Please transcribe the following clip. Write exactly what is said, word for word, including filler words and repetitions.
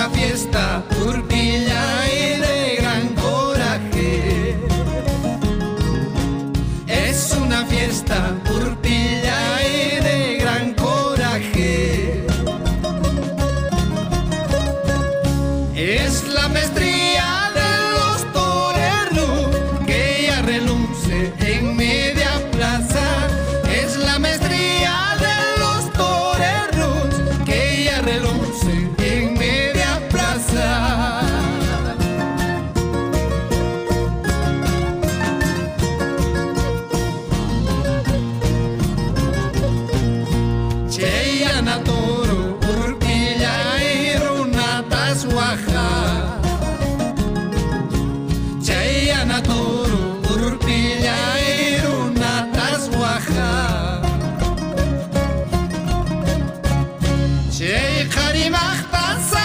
una fiesta urpilla y de gran coraje. Es una fiesta urpilla y de gran coraje. Es la maestría de los toreros que ya reluce en media plaza. Es la maestría de los toreros que ya reluce en media plaza. Cheyana toro urpilla y runatas guaja. Cheyana toro urpilla y runatas guaja. Chey karimach